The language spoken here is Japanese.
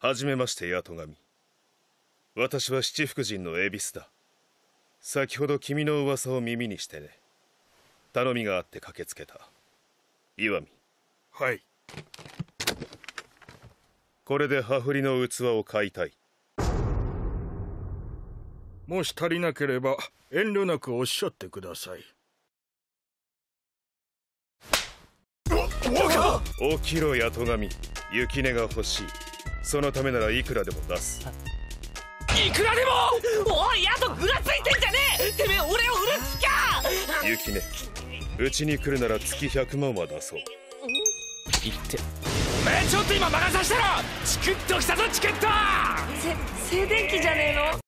はじめまして、八戸神。私は七福神の恵比寿だ。先ほど君の噂を耳にしてね。頼みがあって駆けつけた。石見。 はい。 これで羽振りの器を買いたい。 もし足りなければ遠慮なくおっしゃってください。 起きろ、八戸神。雪音が欲しい。そのためならいくらでも出す。 いくらでも。おい、あとぐらついてんじゃねえ。てめえ俺を売る気か。 雪音、うちに来るなら月100万は出そう。 言ってちょっと今任さしたろ。チクッときたぞチケット。静電気じゃねえの。